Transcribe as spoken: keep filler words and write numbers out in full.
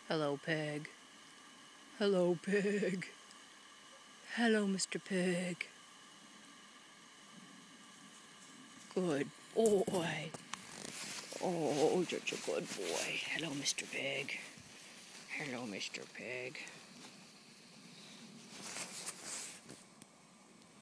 Hello, Pig. Hello, Pig. Hello, Mister Pig. Good boy. Oh, such a good boy. Hello, Mister Pig. Hello, Mister Pig.